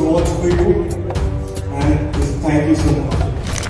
to watch for you, and thank you so much.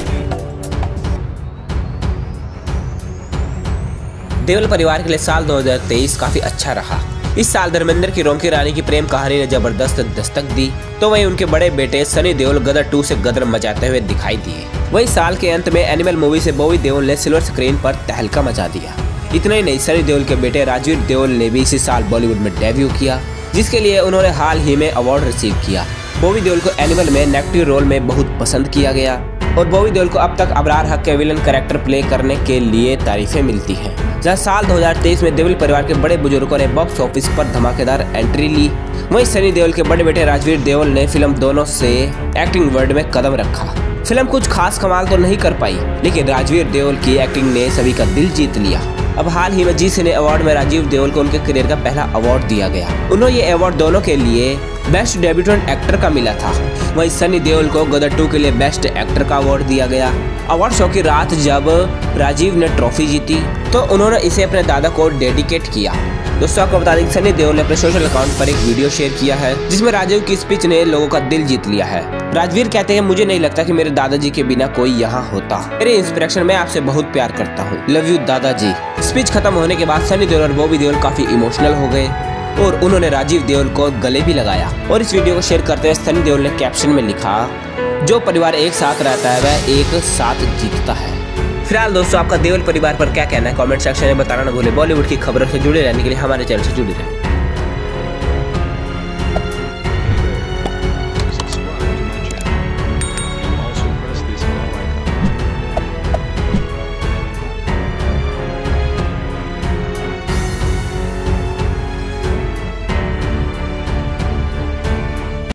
Deol परिवार के लिए साल 2023 काफी अच्छा रहा। इस साल धर्मेंद्र की रोंकी रानी की प्रेम कहानी ने जबरदस्त दस्तक दी, तो वहीं उनके बड़े बेटे सनी देओल गदर 2 से गदर मचाते हुए दिखाई दिए। वहीं साल के अंत में एनिमल मूवी से बॉबी देओल ने सिल्वर स्क्रीन पर तहलका मचा दिया। इतना ही नहीं, सनी देओल के बेटे राजवीर देओल ने भी इसी साल बॉलीवुड में डेब्यू किया, जिसके लिए उन्होंने हाल ही में अवार्ड रिसीव किया। बॉबी देओल को एनिमल में नेगेटिव रोल में बहुत पसंद किया गया और बॉबी देओल को अब तक अबरार हक के विलन कैरेक्टर प्ले करने के लिए तारीफें मिलती हैं। जहां साल 2023 में देओल परिवार के बड़े बुजुर्गों ने बॉक्स ऑफिस पर धमाकेदार एंट्री ली, वहीं सनी देओल के बड़े बेटे राजवीर देओल ने फिल्म दोनों से एक्टिंग वर्ल्ड में कदम रखा। फिल्म कुछ खास कमाल तो नहीं कर पाई, लेकिन राजवीर देओल की एक्टिंग ने सभी का दिल जीत लिया। अब हाल ही में जी सिने अवार्ड में राजवीर देओल को उनके करियर का पहला अवार्ड दिया गया। उन्होंने ये अवार्ड दोनों के लिए बेस्ट डेब्यूटेंट एक्टर का मिला था। वहीं सनी देओल को गदर 2 के लिए बेस्ट एक्टर का अवार्ड दिया गया। अवार्ड शो की रात जब राजीव ने ट्रॉफी जीती तो उन्होंने इसे अपने दादा को डेडिकेट किया। दोस्तों, आपको बता दें कि सनी देओल ने अपने सोशल अकाउंट पर एक वीडियो शेयर किया है, जिसमें राजीव की स्पीच ने लोगों का दिल जीत लिया है। राजवीर कहते हैं, मुझे नहीं लगता कि मेरे दादाजी के बिना कोई यहाँ होता। मेरे इंस्पिरेशन, मैं आपसे बहुत प्यार करता हूँ, लव यू दादाजी। स्पीच खत्म होने के बाद सनी देओल और बॉबी देओल काफी इमोशनल हो गए और उन्होंने राजीव देओल को गले भी लगाया। और इस वीडियो को शेयर करते हुए सनी देओल ने कैप्शन में लिखा, जो परिवार एक साथ रहता है वह एक साथ जीतता है। फिलहाल दोस्तों, आपका देओल परिवार पर क्या कहना है कमेंट सेक्शन में बताना न भूलें। बॉलीवुड की खबरों से जुड़े रहने के लिए हमारे चैनल से जुड़े रहें।